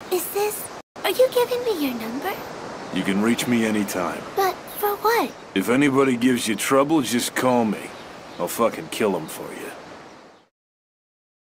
Is this... Are you giving me your number? You can reach me anytime. But for what? If anybody gives you trouble, just call me. I'll fucking kill 'em for you.